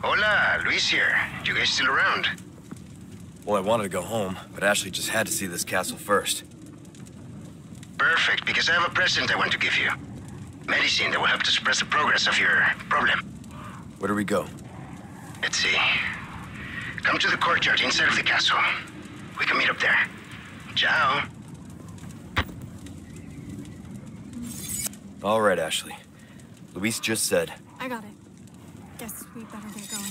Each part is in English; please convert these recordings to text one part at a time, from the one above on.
Hola, Luis here. You guys still around? Well, I wanted to go home, but Ashley just had to see this castle first. Perfect, because I have a present I want to give you. Medicine that will help to suppress the progress of your problem. Where do we go? Let's see. Come to the courtyard inside of the castle. We can meet up there. Ciao. All right, Ashley. Luis just said. I got it. Guess we better get going.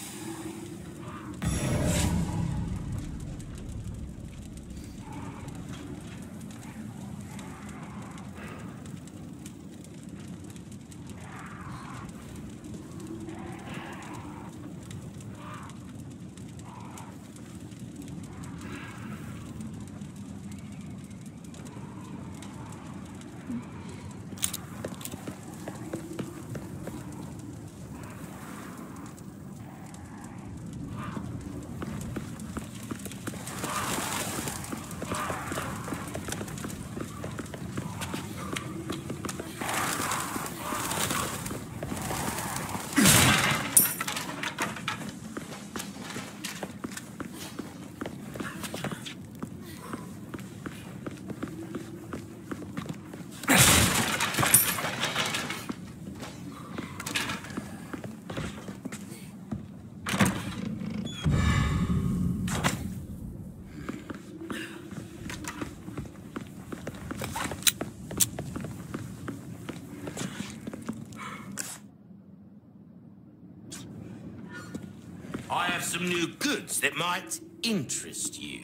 I have some new goods that might interest you.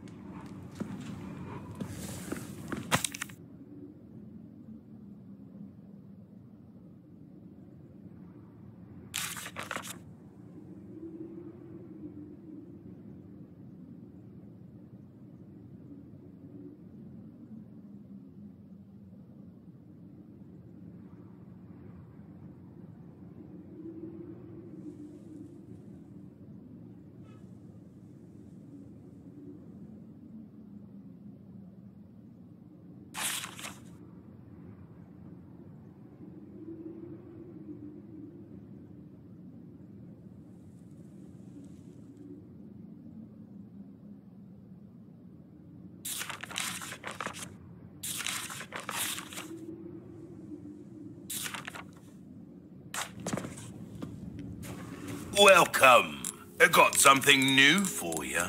Welcome. I got something new for you.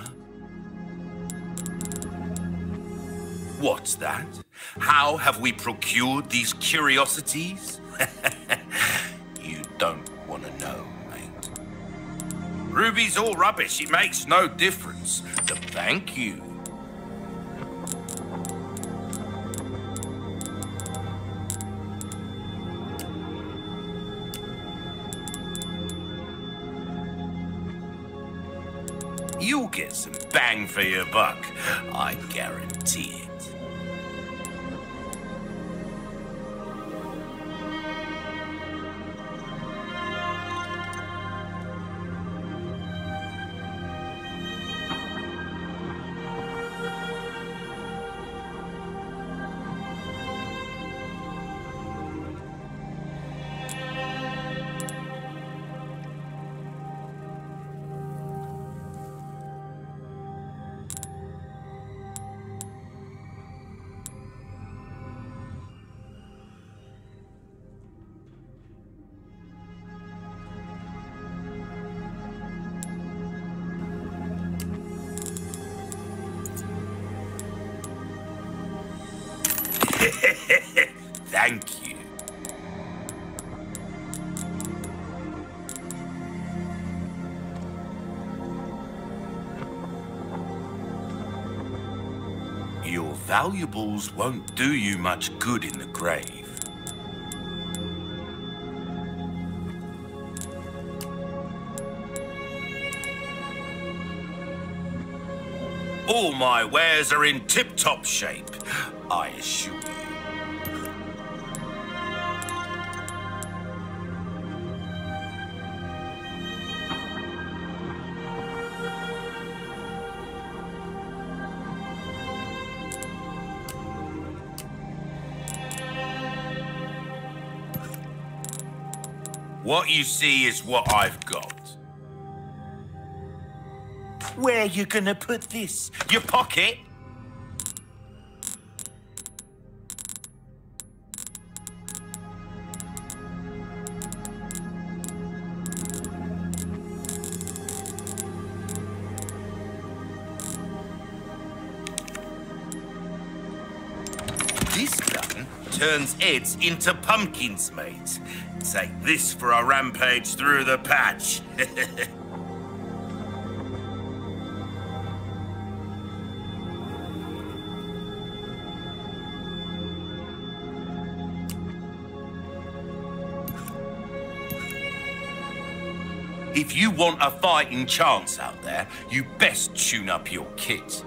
What's that? How have we procured these curiosities? You don't want to know, mate. Ruby's all rubbish. It makes no difference. But thank you. You'll get some bang for your buck, I guarantee it. Thank you. Your valuables won't do you much good in the grave. All my wares are in tip-top shape, I assure you. What you see is what I've got. Where you gonna put this? Your pocket? This gun turns heads into pumpkins, mate. Take this for a rampage through the patch. If you want a fighting chance out there, you best tune up your kit.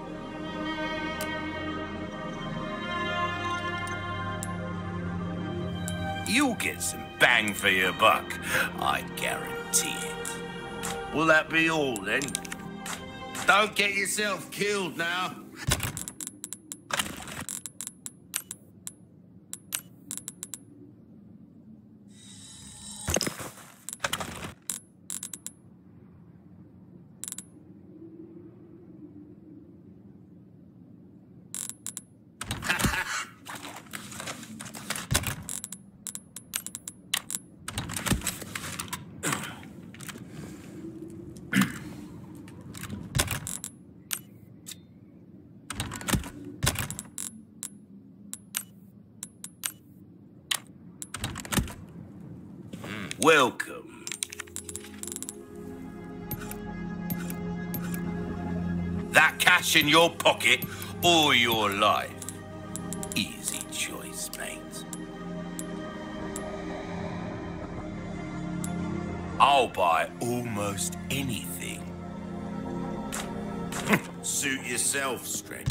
You'll get some bang for your buck, I guarantee it. Will that be all, then? Don't get yourself killed now. Welcome. That cash in your pocket or your life? Easy choice, mate. I'll buy almost anything. Suit yourself, stranger.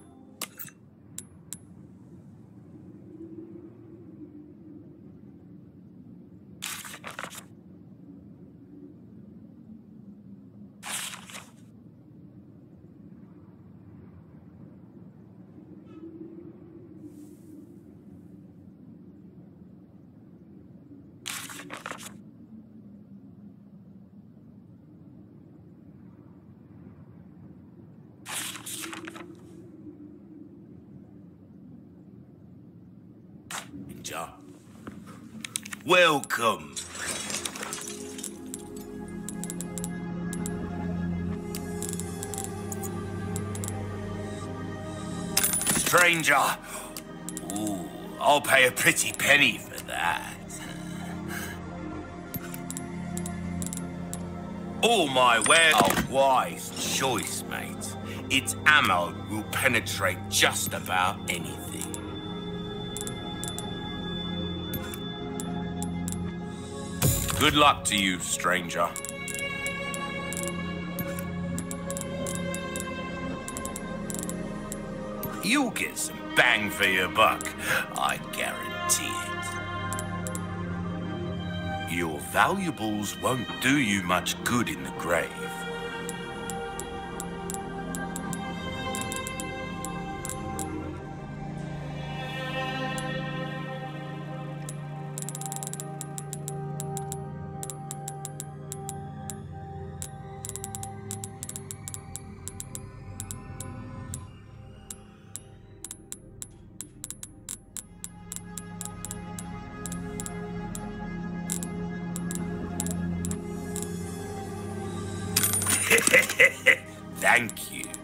Welcome. Stranger. Ooh, I'll pay a pretty penny for that. All my wares are wise choice, mate. Its ammo will penetrate just about anything. Good luck to you, stranger. You'll get some bang for your buck, I guarantee it. Your valuables won't do you much good in the grave. Thank you.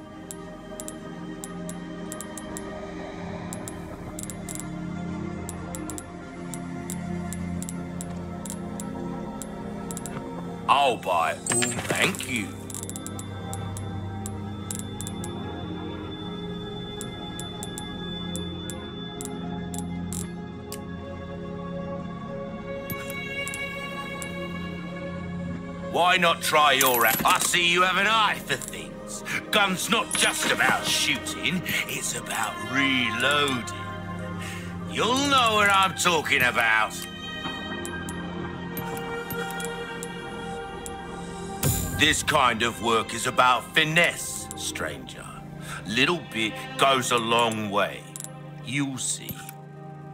I'll buy all. Thank you. Why not try your act? I see you have an eye for things. Gun's not just about shooting, it's about reloading. You'll know what I'm talking about. This kind of work is about finesse, stranger. Little bit goes a long way. You'll see.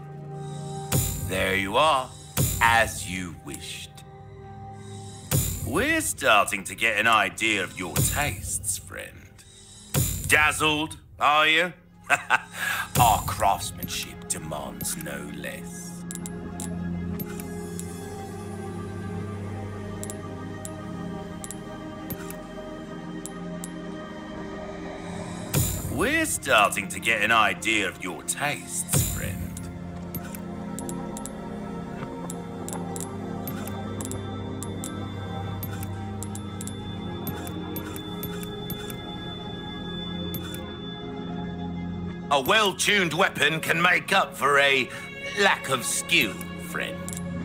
There you are, as you wished. We're starting to get an idea of your tastes, friend. Dazzled, are you? Our craftsmanship demands no less. We're starting to get an idea of your tastes, friend. A well-tuned weapon can make up for a lack of skill, friend.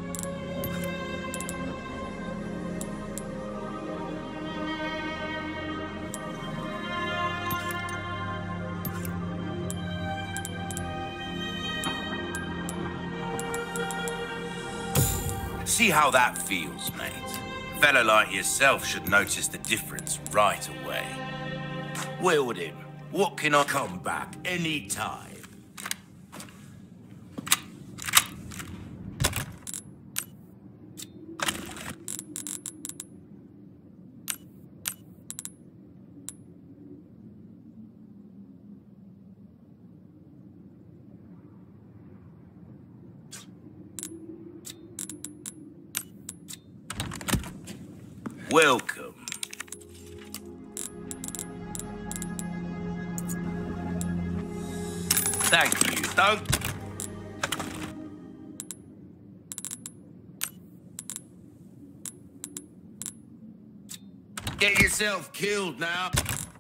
See how that feels, mate. A fella like yourself should notice the difference right away. Wilden, what can I come back anytime? Welcome. Thank you. Don't... Get yourself killed now.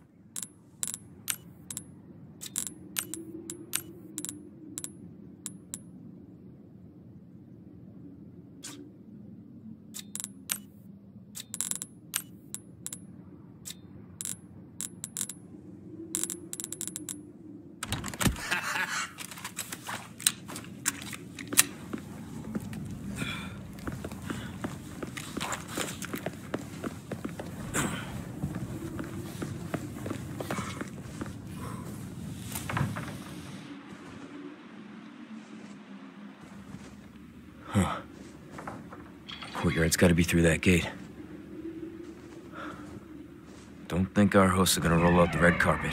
Courtyard's gotta be through that gate. Don't think our hosts are gonna roll out the red carpet.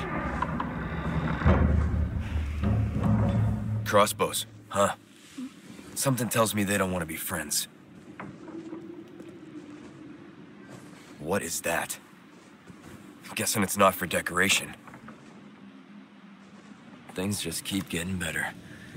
Crossbows, huh? Something tells me they don't want to be friends. What is that? Guessing it's not for decoration. Things just keep getting better.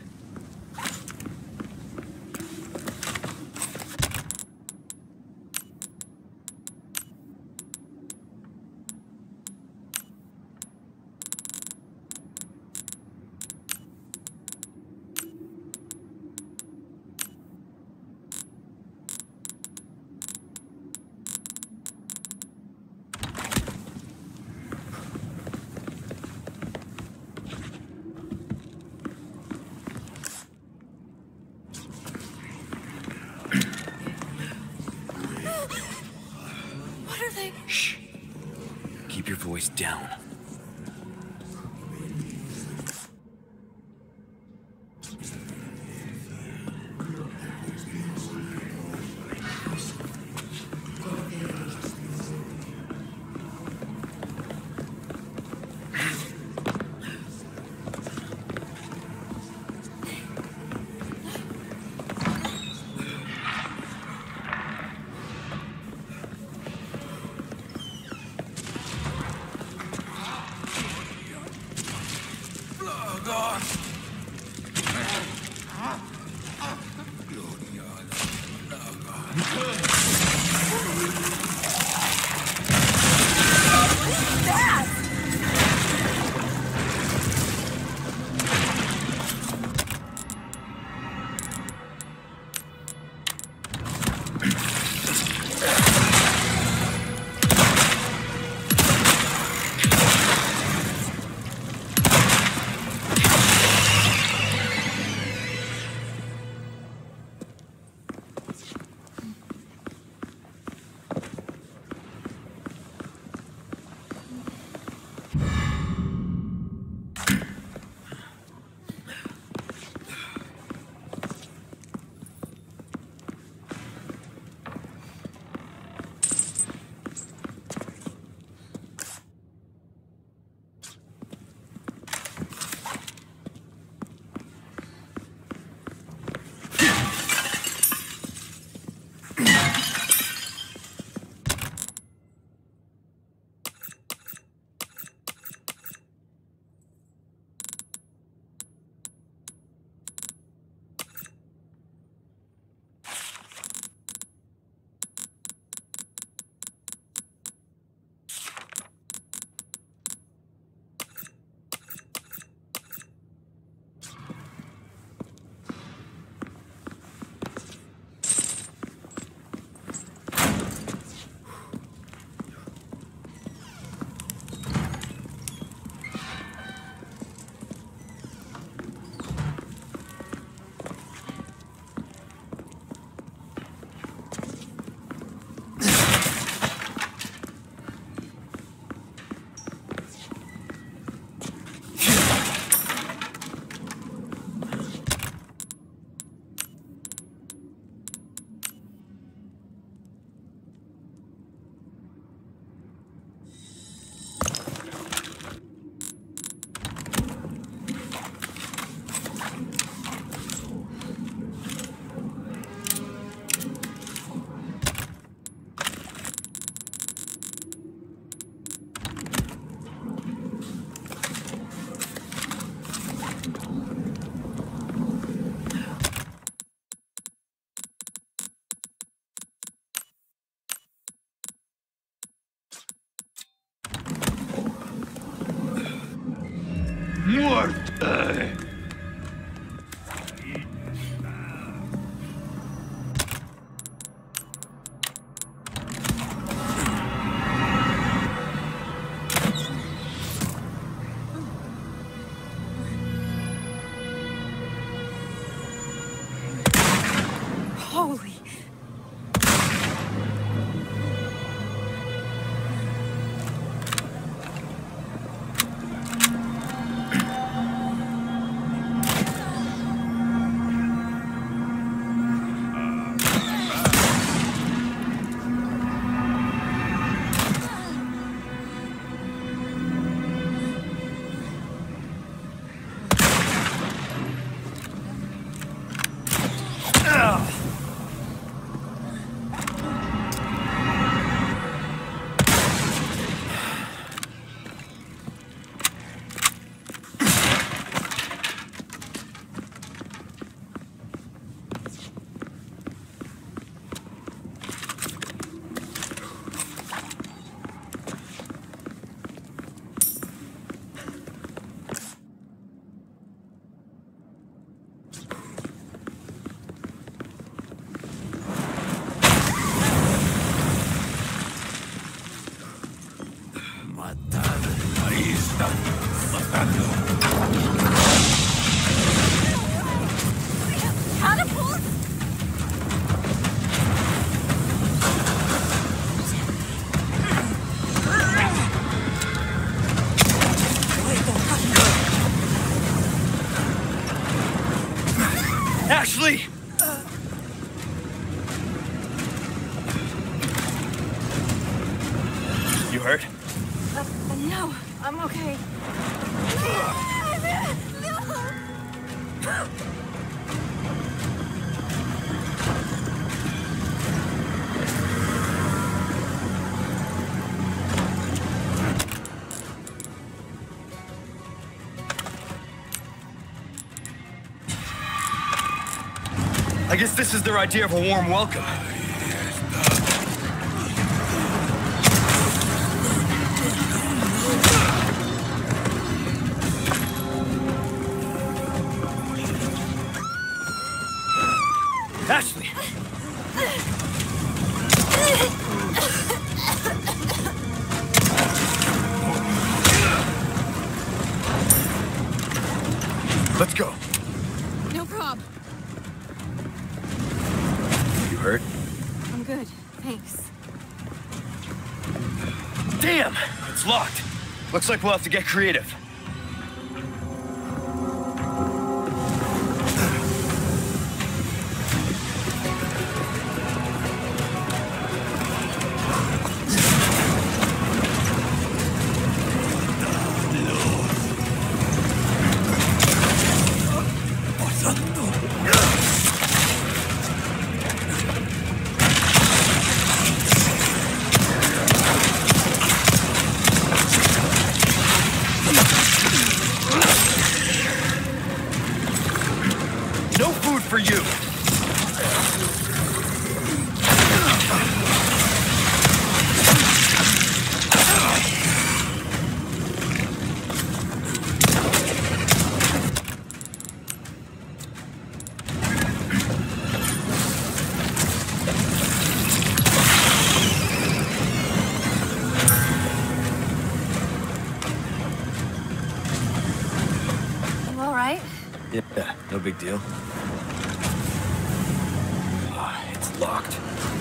Shh. Keep your voice down. Holy. Ashley! You hurt? No, I'm okay. I guess this is their idea of a warm welcome. Ashley! Let's go. No prob. You hurt? I'm good, thanks. Damn! It's locked. Looks like we'll have to get creative. No food for you! You all right? Yeah, no big deal. It's locked.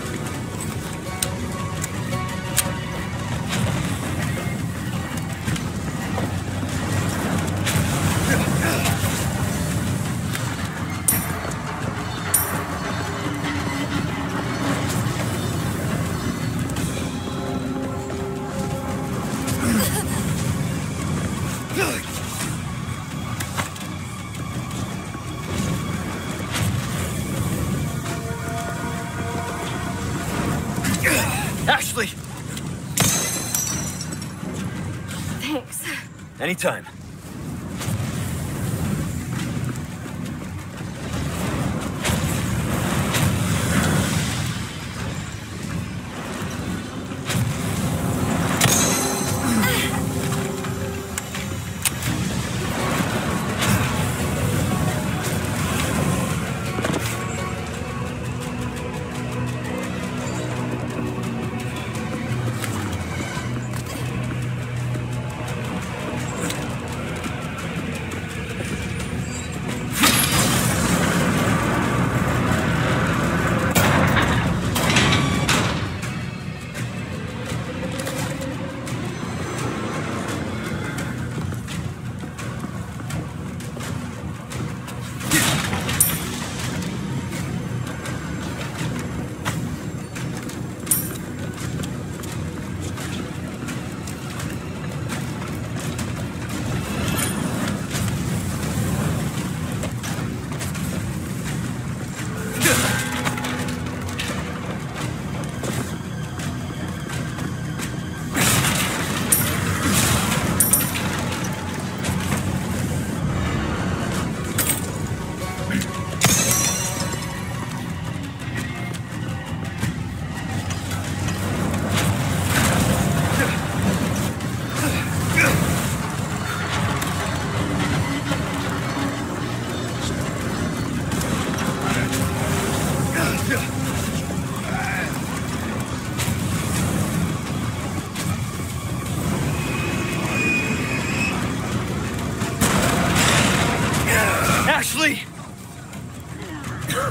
Ashley! Thanks. Anytime.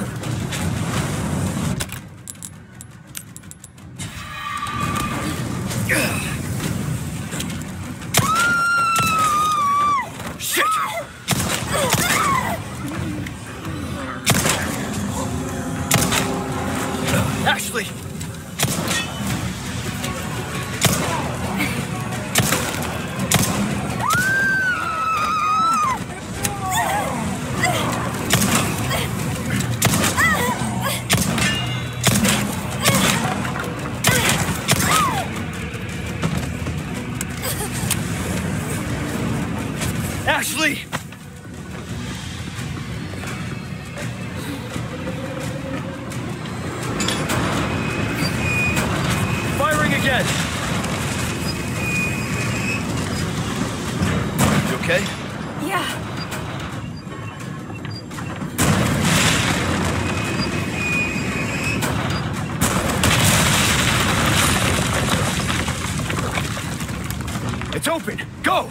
Ashley! Ashley! Firing again! You okay? Yeah. It's open! Go!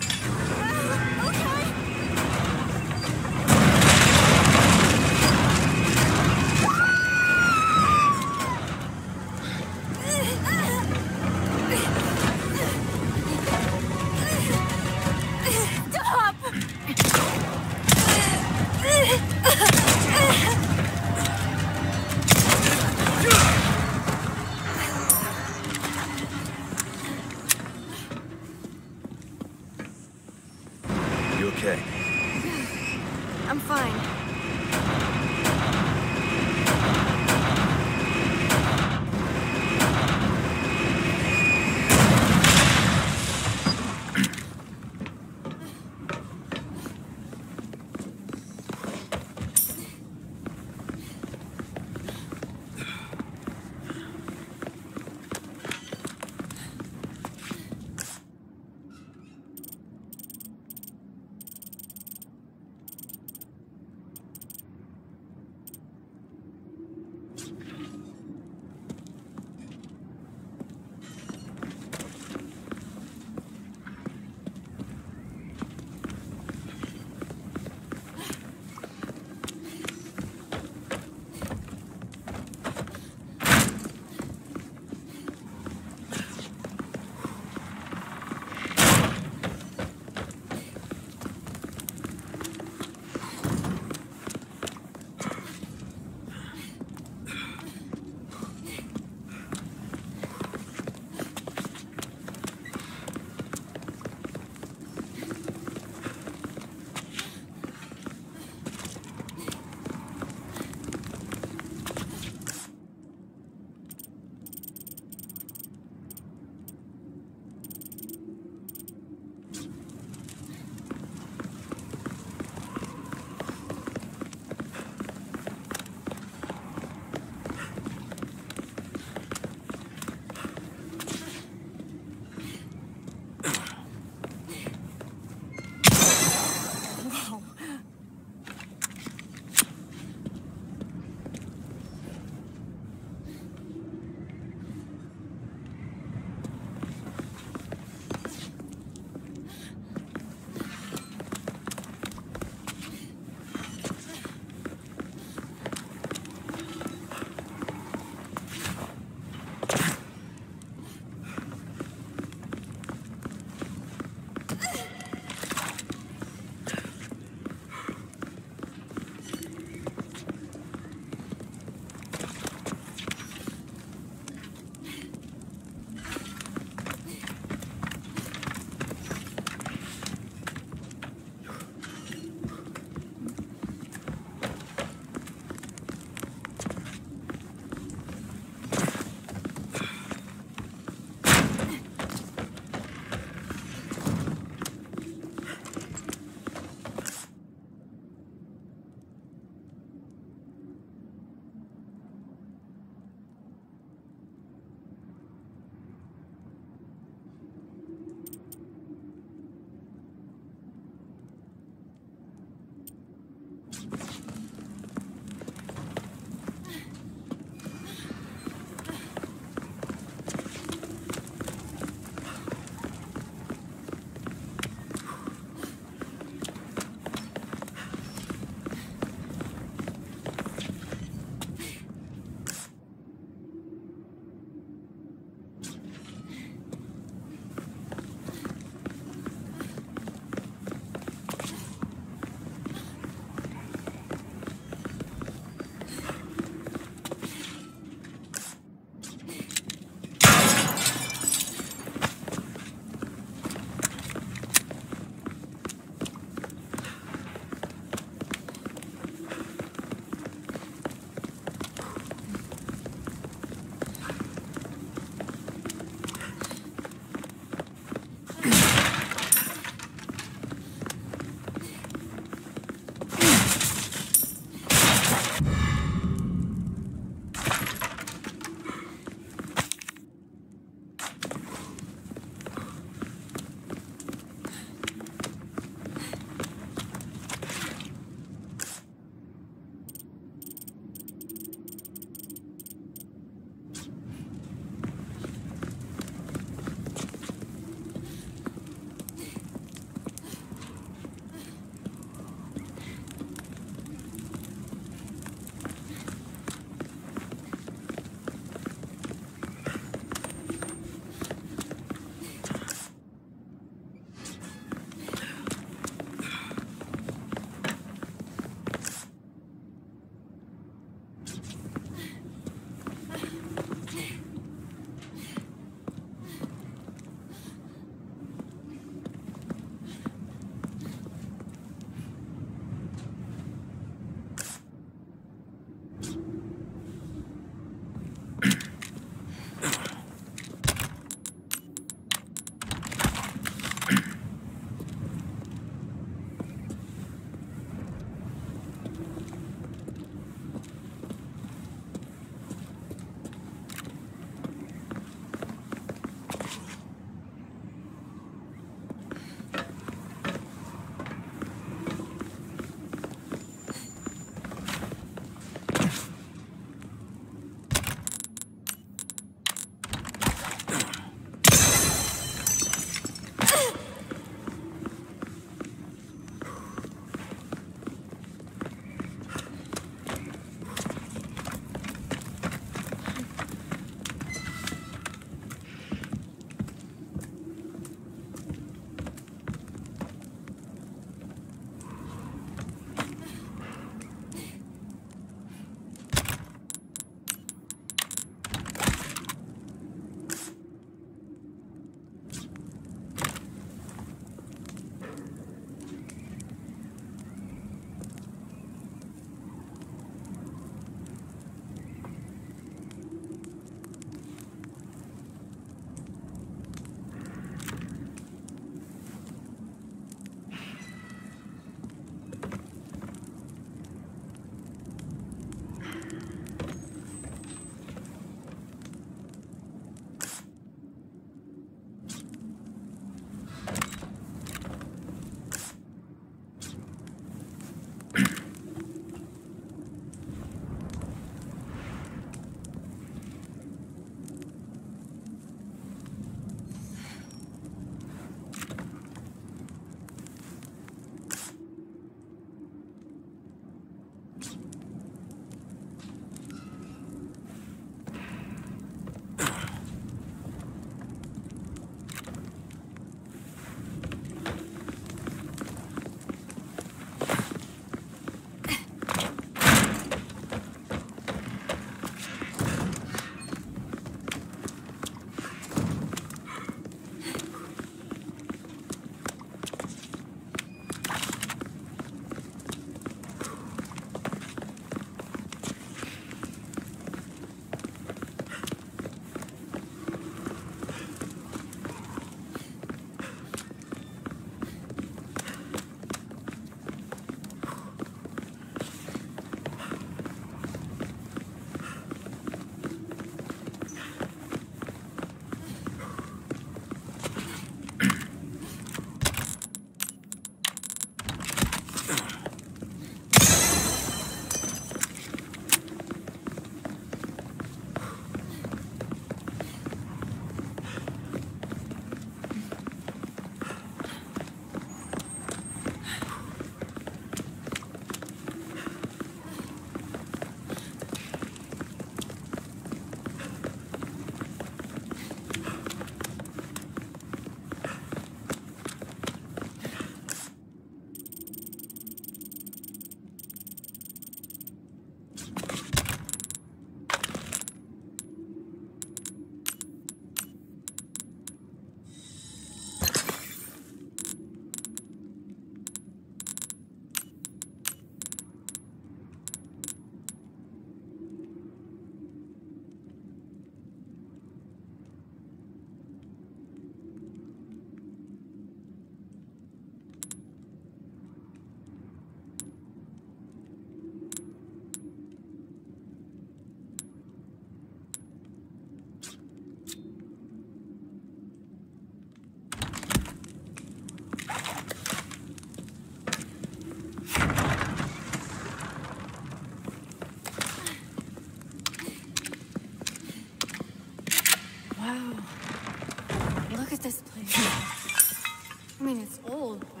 Wow. Look at this place. I mean, it's old, but...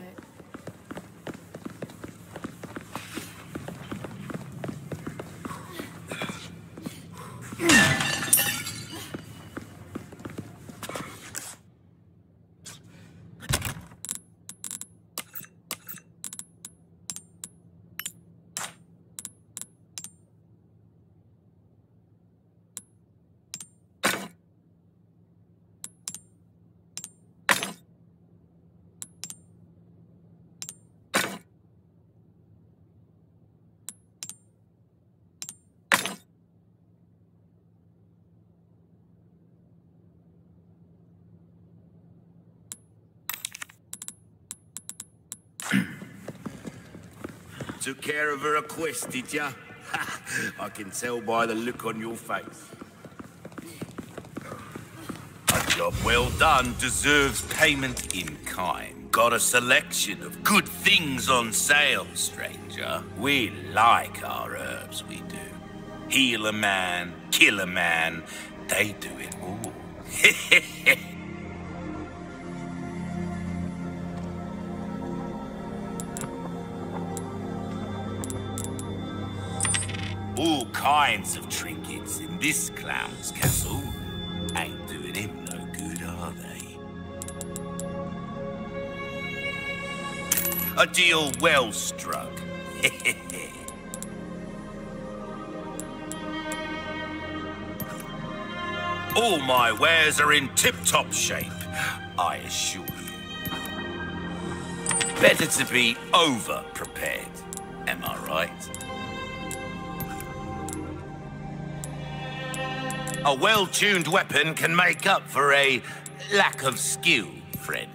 Took care of her request, did ya? I can tell by the look on your face. A job well done deserves payment in kind. Got a selection of good things on sale, stranger. We like our herbs, we do. Heal a man, kill a man, they do it all. All kinds of trinkets in this clown's castle. Ain't doing him no good, are they? A deal well struck. All my wares are in tip-top shape, I assure you. Better to be over-prepared, am I right? A well-tuned weapon can make up for a lack of skill, friend.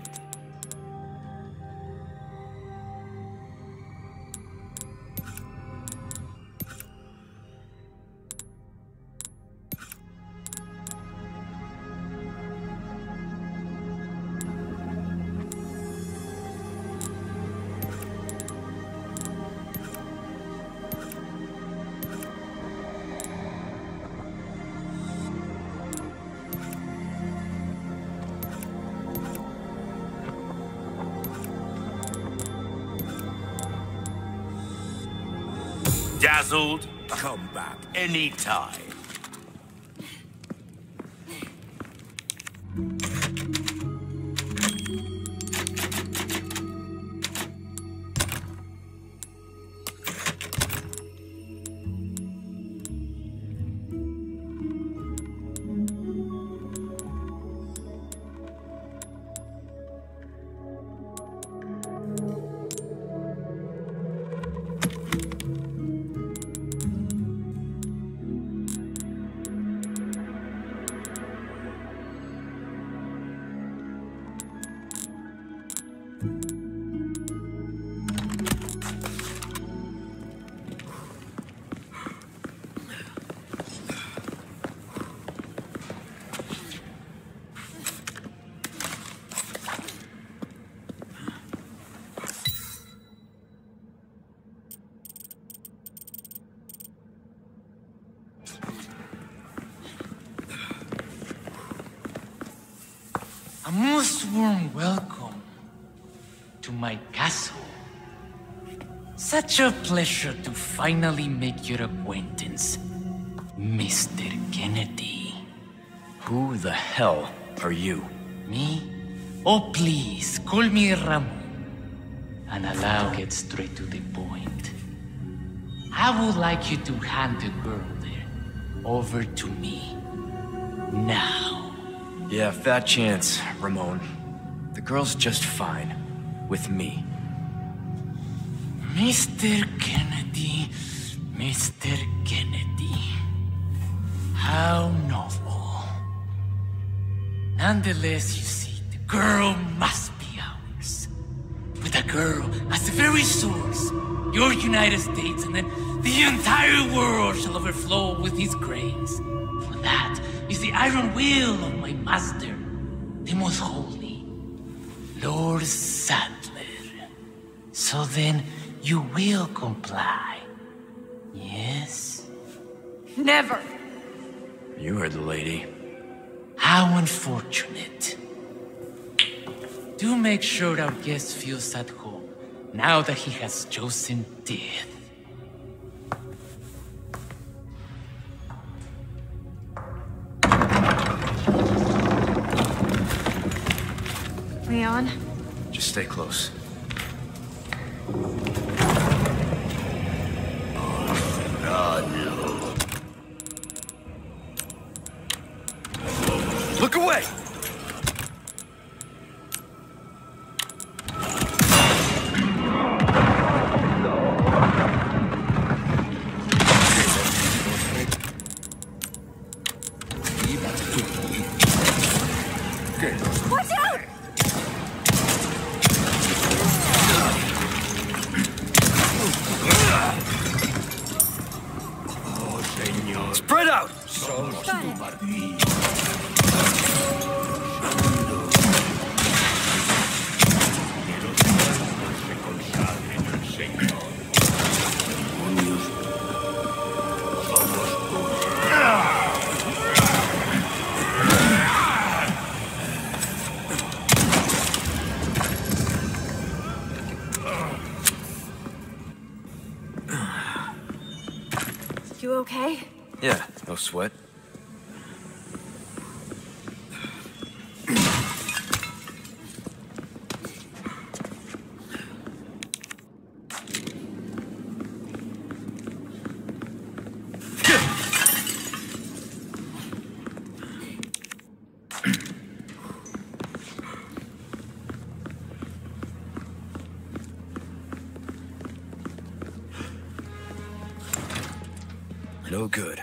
Dazzled, come back anytime. A most warm welcome to my castle. Such a pleasure to finally make your acquaintance, Mr. Kennedy. Who the hell are you? Me? Oh, please, call me Ramon. And allow get straight to the point. I would like you to hand the girl there over to me. Now. Yeah, fat chance, Ramon. The girl's just fine. With me. Mr. Kennedy, Mr. Kennedy. How novel. Nonetheless, you see, the girl must be ours. With a girl as the very source, your United States, and then the entire world shall overflow with his grace. For that is the iron will of my master, the most holy, Lord Sadler. So then, you will comply, yes? Never. You heard the lady. How unfortunate. Do make sure our guest feels at home, now that he has chosen death. Leon? Just stay close. Look away! Watch out! Spread out! Got it. You okay? Yeah, no sweat. No good.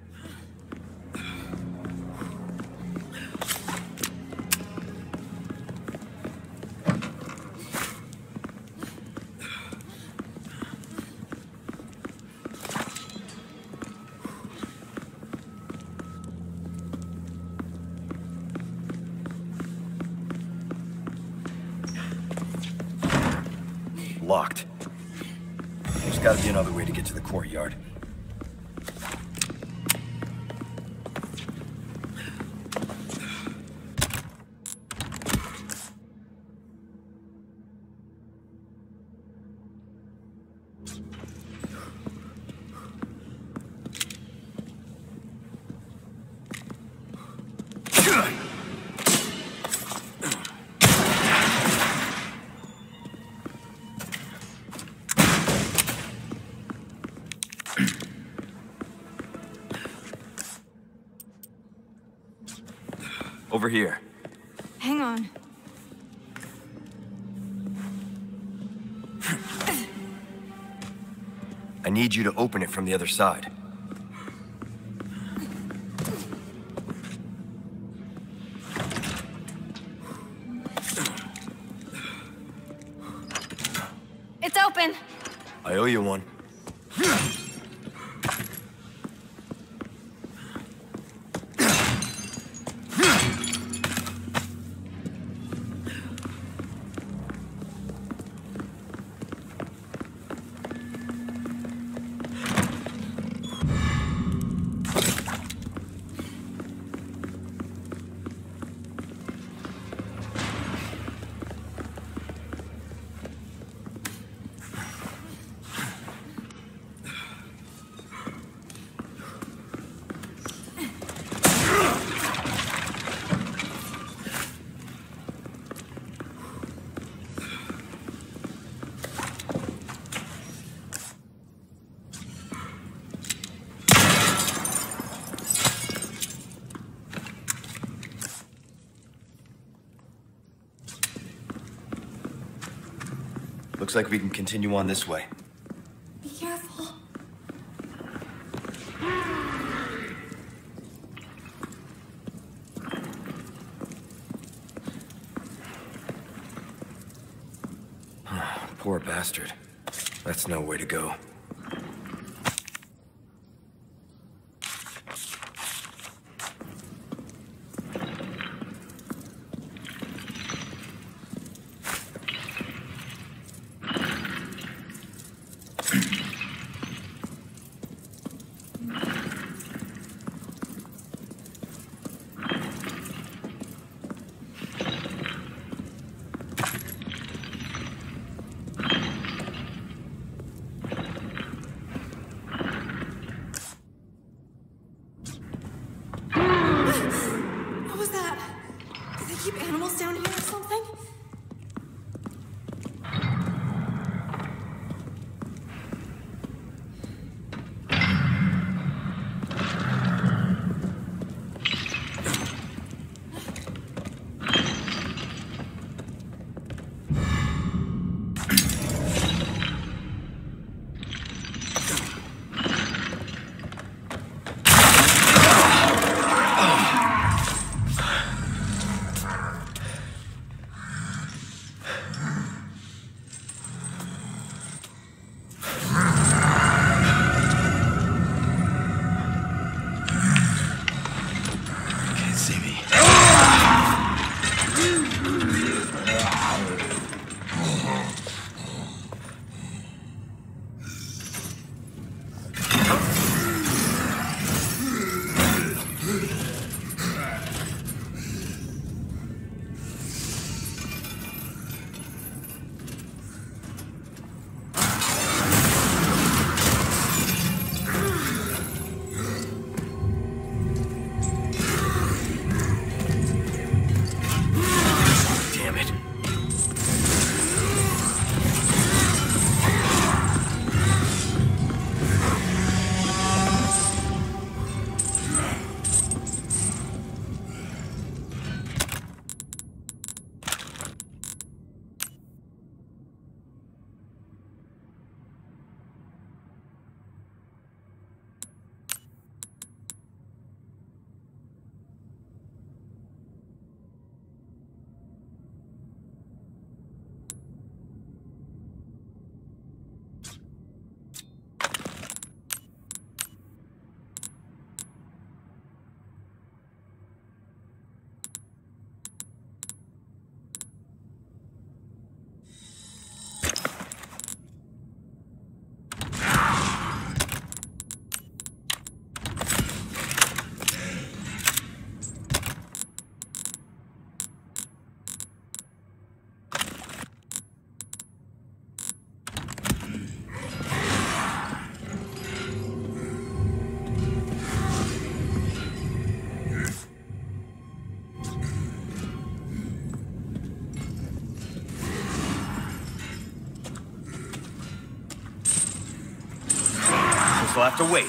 Locked. There's gotta be another way to get to the courtyard. Over here. Hang on. I need you to open it from the other side. It's open! I owe you one. Looks like we can continue on this way. Be careful. Poor bastard. That's no way to go. animals down here or something? We'll have to wait.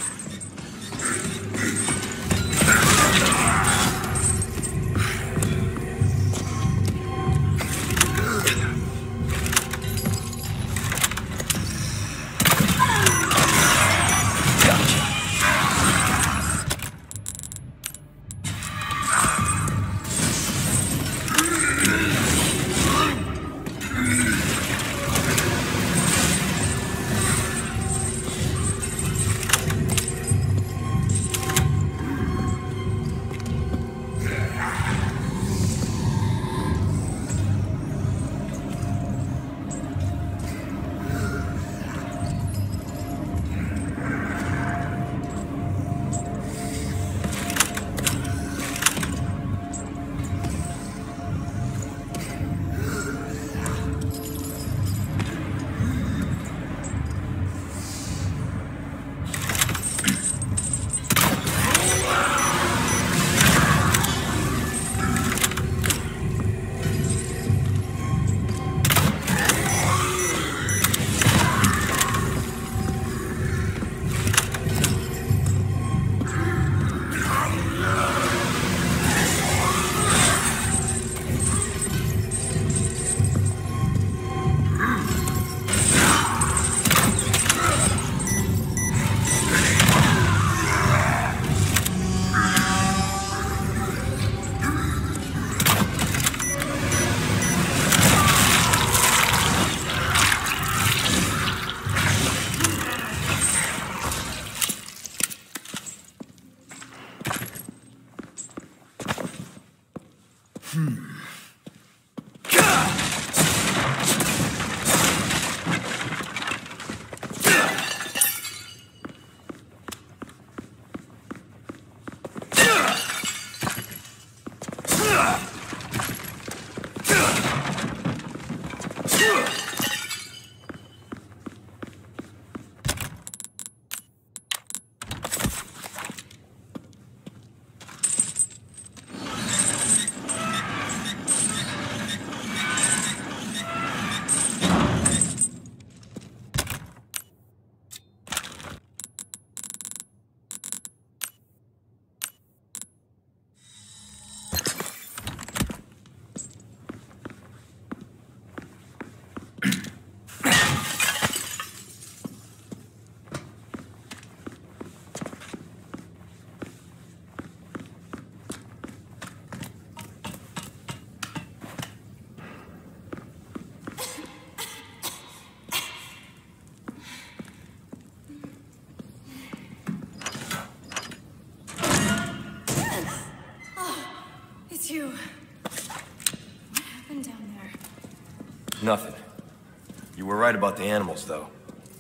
It's you. What happened down there? Nothing. You were right about the animals, though.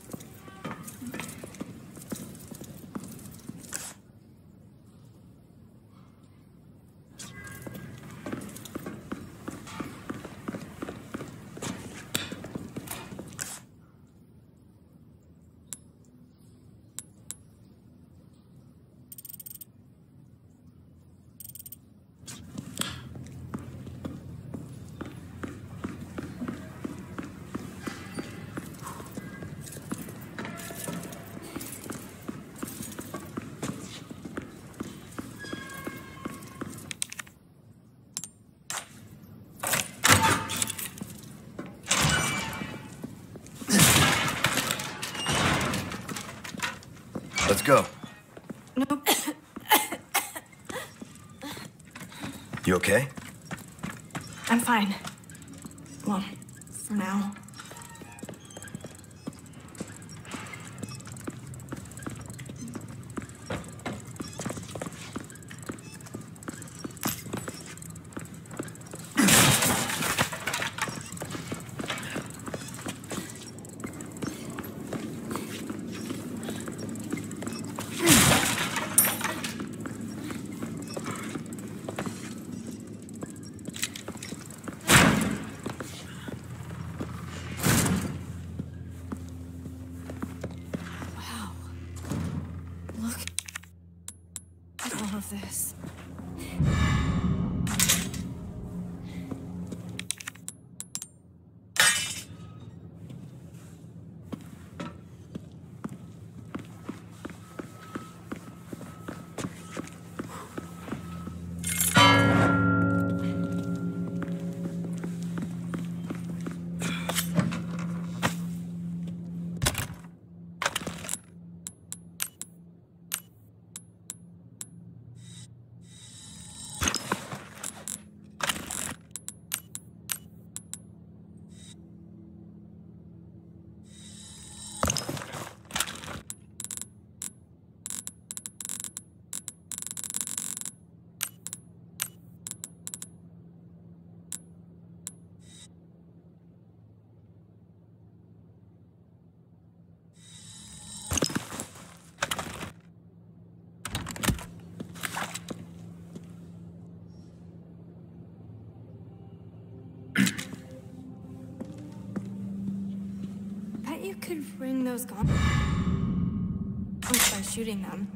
Let's go. Nope. You okay? I'm fine. Well, for now. Look at all of this. Bet you could ring those guns by shooting them.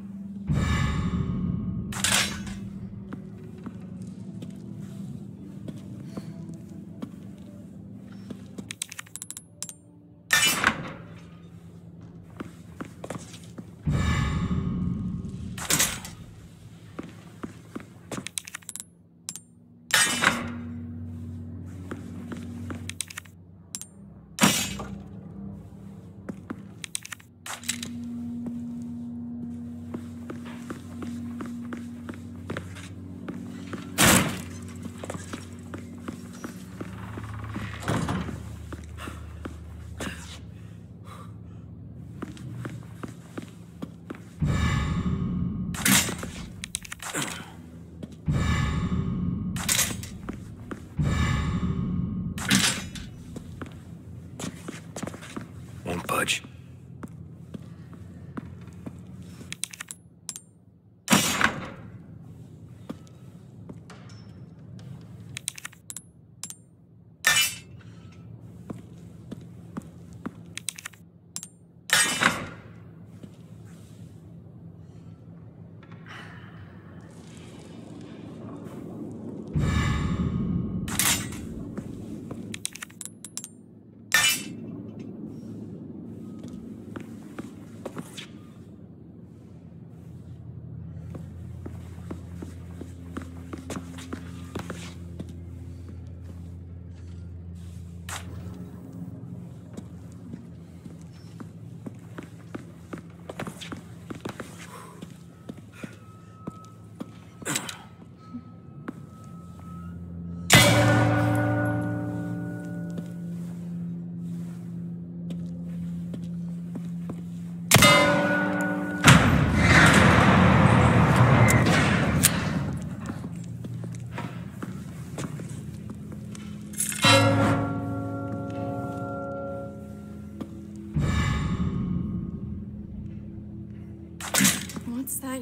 Won't budge.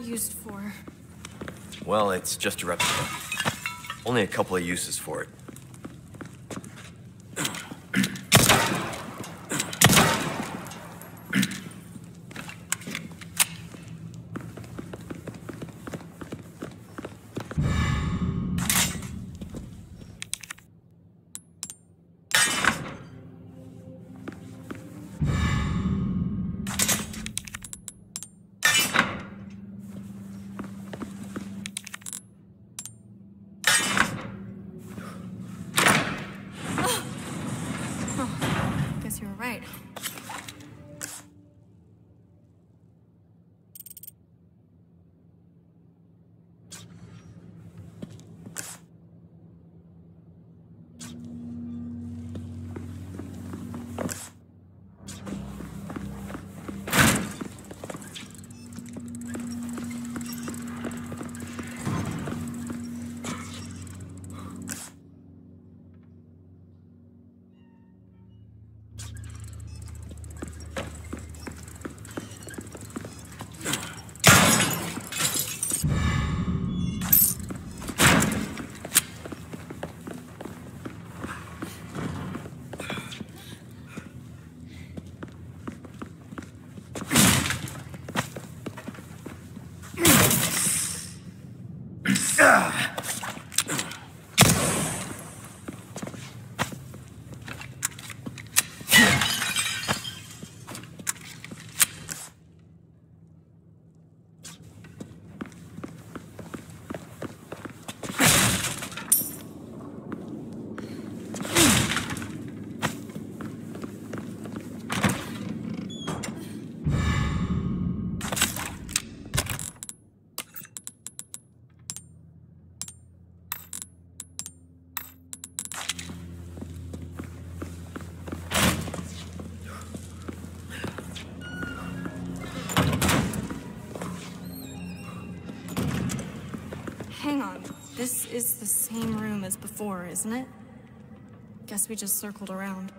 used for? Well, it's just a replica. Only a couple of uses for it. Guess you were right. Hang on. This is the same room as before, isn't it? Guess we just circled around.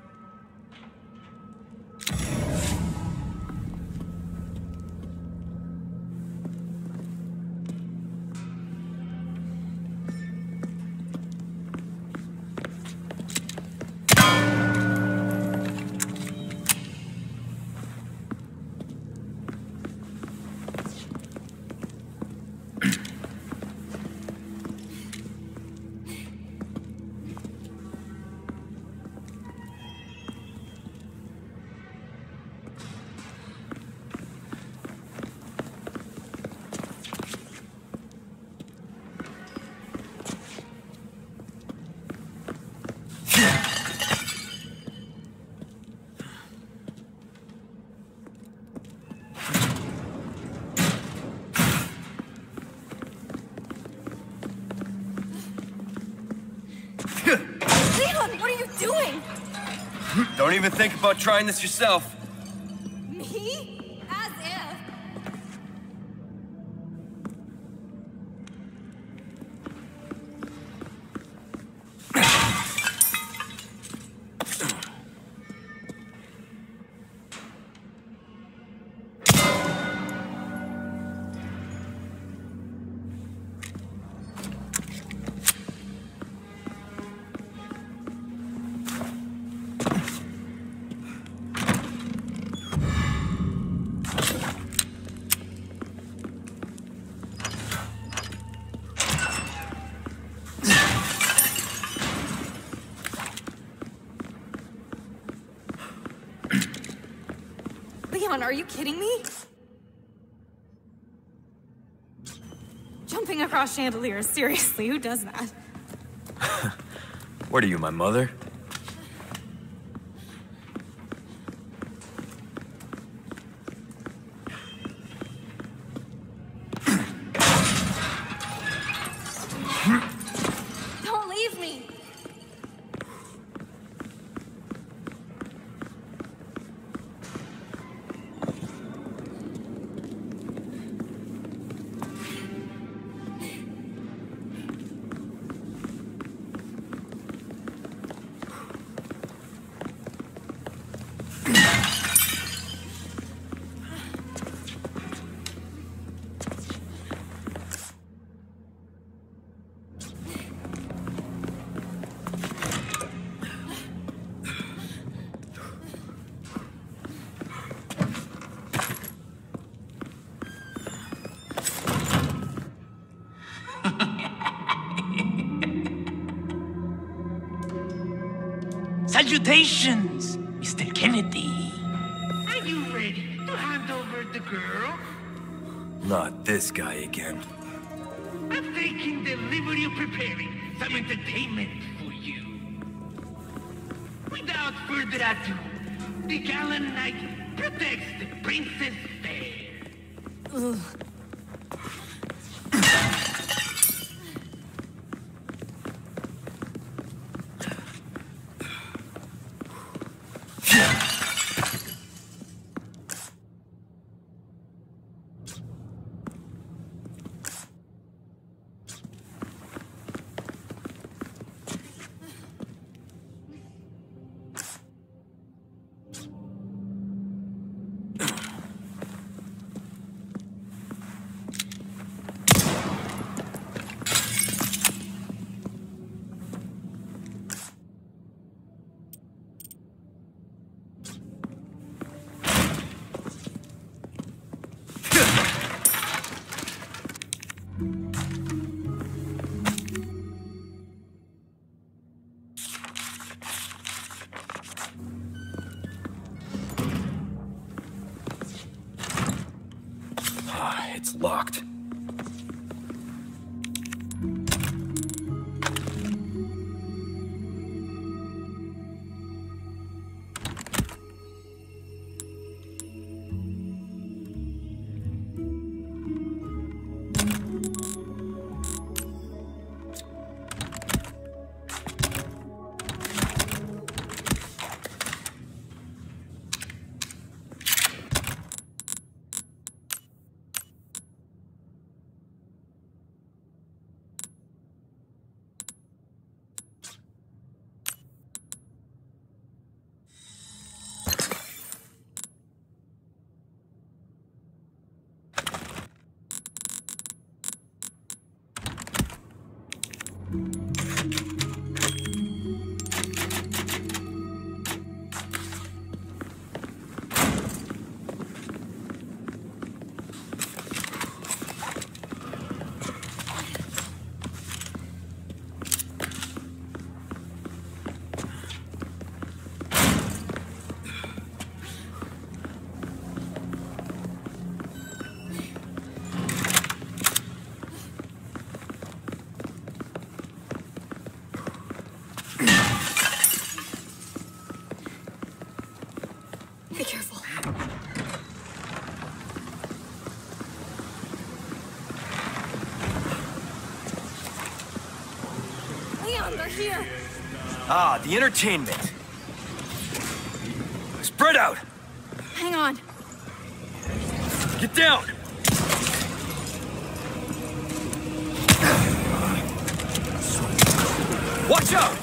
Don't even think about trying this yourself. Me? As if. Leon, are you kidding me? Jumping across chandeliers, seriously, who does that? What are you, my mother? Don't leave me! Salutations, Mr. Kennedy. Are you ready to hand over the girl? Not this guy again. I'm taking the liberty of preparing some entertainment for you. Without further ado, the gallant knight protects the princess fair. It's locked. Be careful. Leon, they're here. Ah, the entertainment. Spread out. Hang on. Get down. Watch out.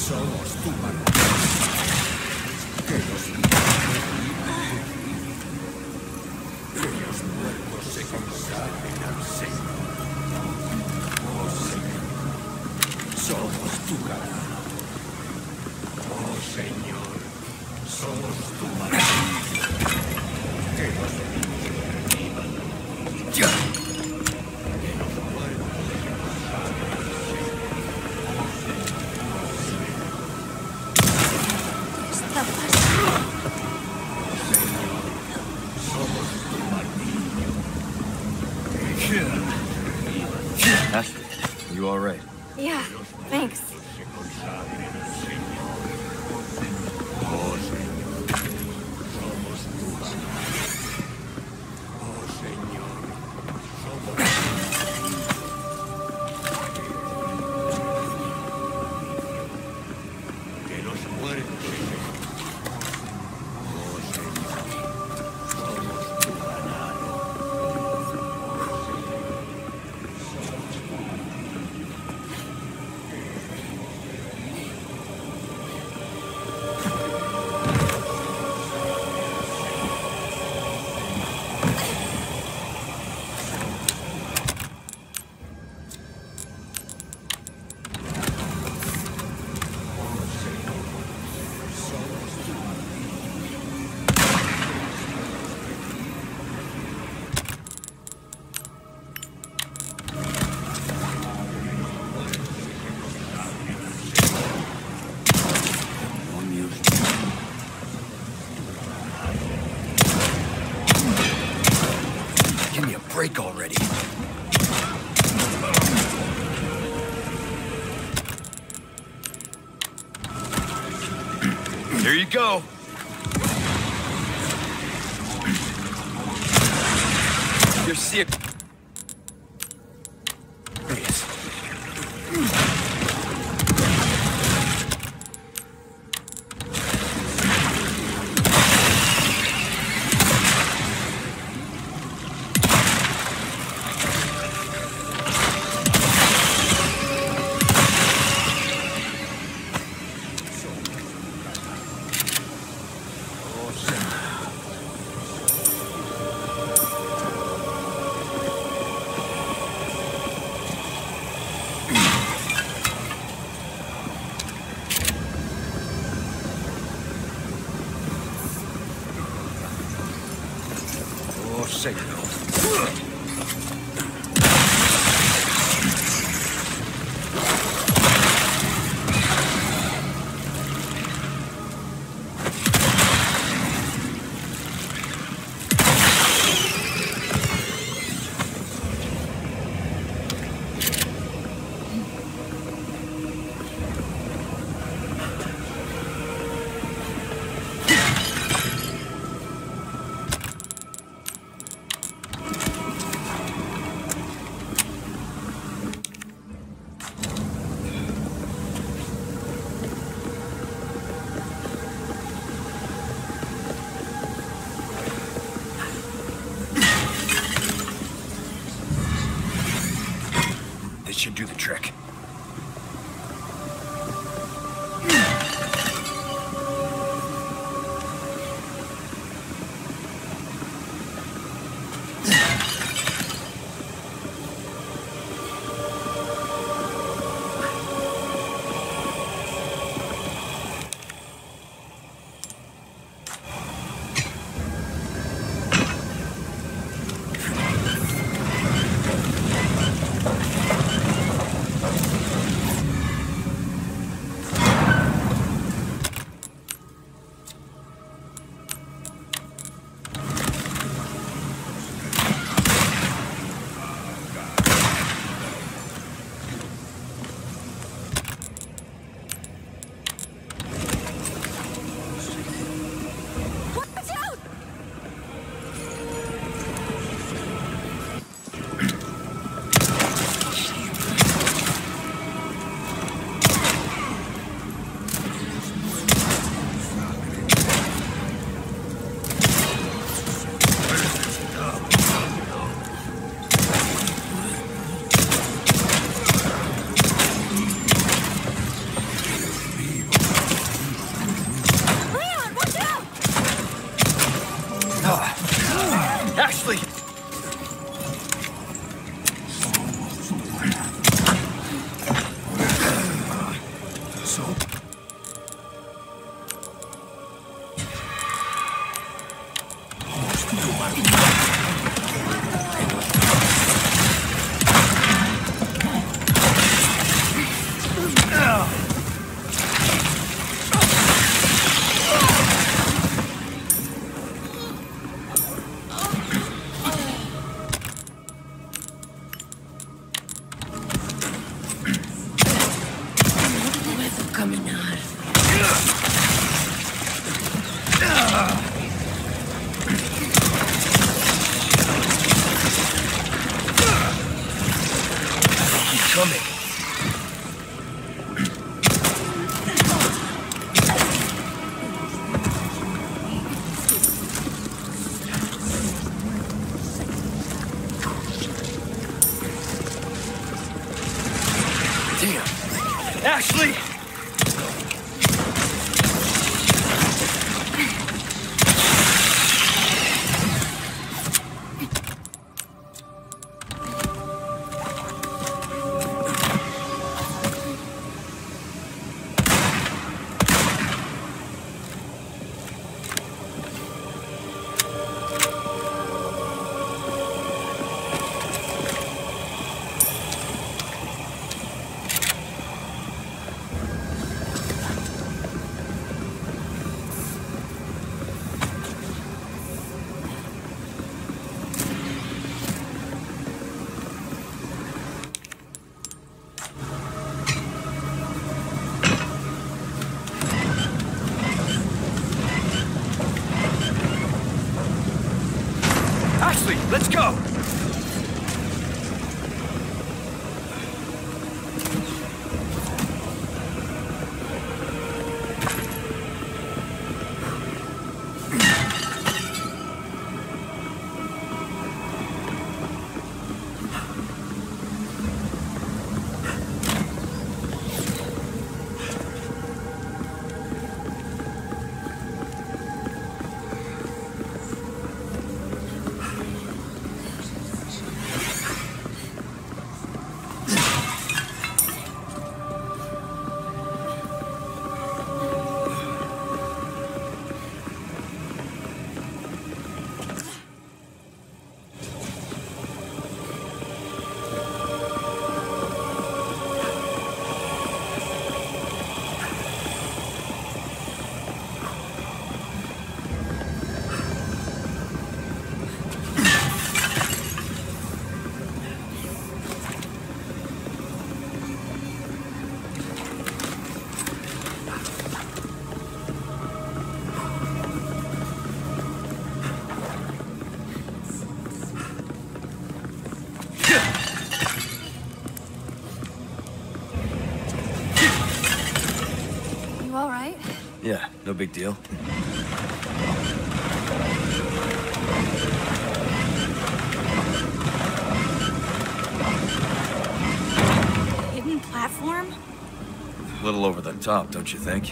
Somos tu mano. Que los muertos se consagren al Señor. Oh Señor, somos tu cara. Oh Señor, somos tu mano. Que los vivos vivan. Ya. Que los muertos se consagren al Señor. Está pasando. Ashley, you all right? Yeah, thanks. Give me a break already. Here you go. You're sick. There he is. Oh, Señor. This should do the trick. Ashley! Coming on. Keep coming. Damn. Ashley! Ashley, let's go! You all right? Yeah, no big deal. Hidden platform? A little over the top, don't you think?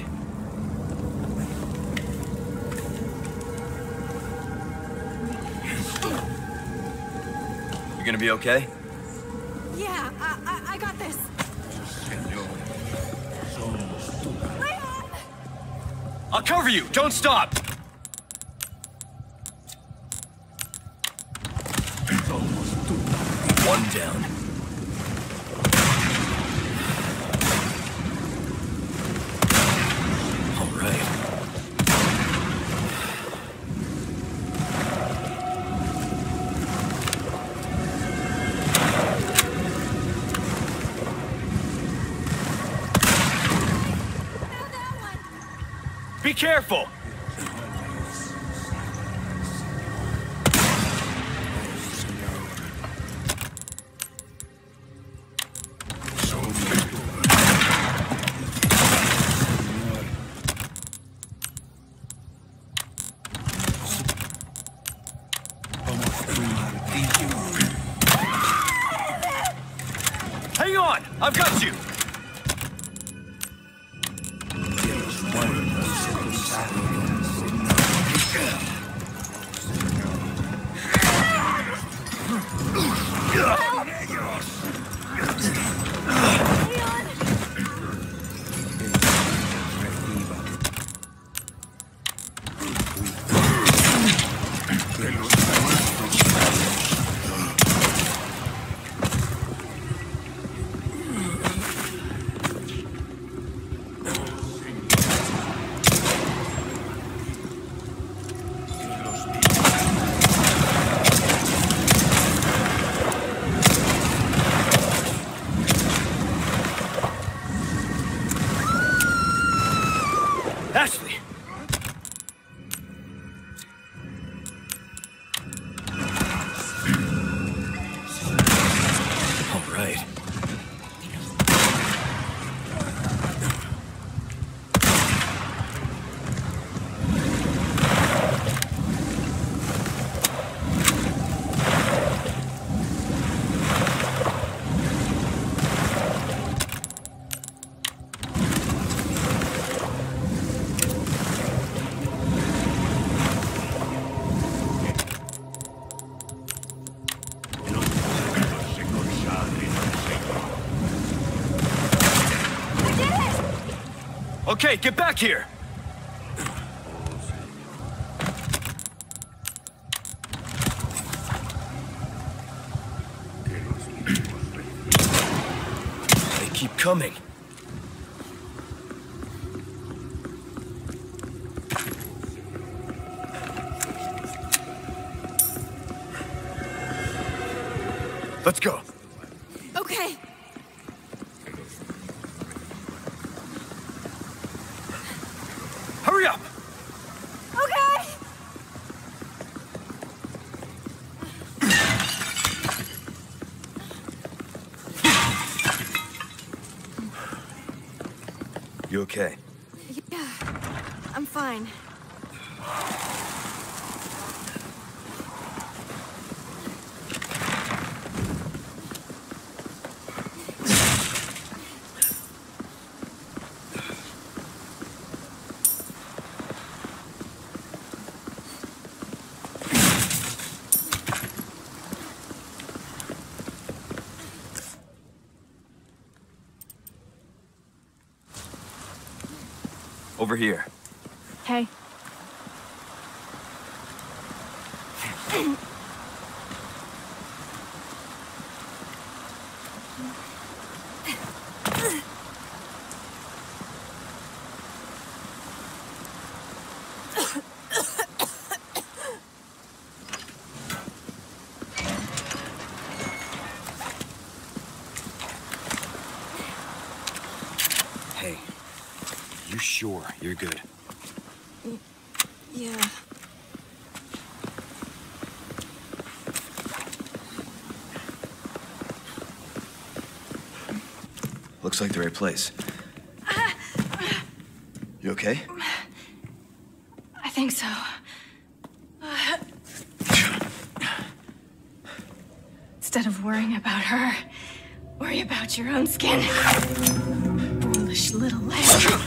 You gonna be okay? Yeah, I got this. Leon! I'll cover you! Don't stop! One down. All right. Be careful! Hang on! I've got you! Ashley! All right. Okay, get back here! They keep coming. Let's go. Okay. Hurry up! Okay! You okay? Yeah, I'm fine. Over here. Hey. Hey, you sure you're good? Yeah. Looks like the right place. You okay? I think so. Instead of worrying about her, worry about your own skin. Foolish little leg.